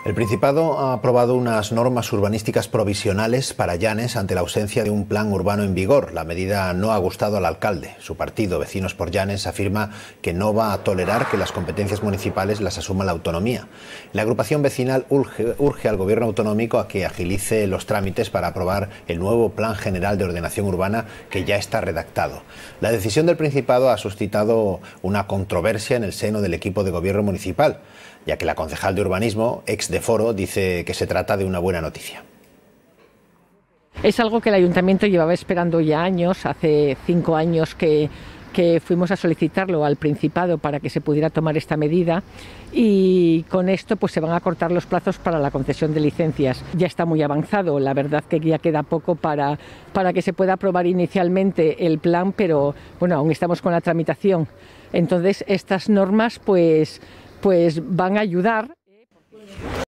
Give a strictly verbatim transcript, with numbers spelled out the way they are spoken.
El Principado ha aprobado unas normas urbanísticas provisionales para Llanes ante la ausencia de un plan urbano en vigor. La medida no ha gustado al alcalde. Su partido, Vecinos por Llanes, afirma que no va a tolerar que las competencias municipales las asuma la autonomía. La agrupación vecinal urge, urge al gobierno autonómico a que agilice los trámites para aprobar el nuevo Plan General de Ordenación Urbana que ya está redactado. La decisión del Principado ha suscitado una controversia en el seno del equipo de gobierno municipal, ya que la concejal de urbanismo, ex de Foro, dice que se trata de una buena noticia. Es algo que el ayuntamiento llevaba esperando ya años, hace cinco años que, que fuimos a solicitarlo al Principado para que se pudiera tomar esta medida, y con esto pues se van a cortar los plazos para la concesión de licencias. Ya está muy avanzado, la verdad que ya queda poco para, para que se pueda aprobar inicialmente el plan, pero bueno, aún estamos con la tramitación. Entonces estas normas pues, pues van a ayudar.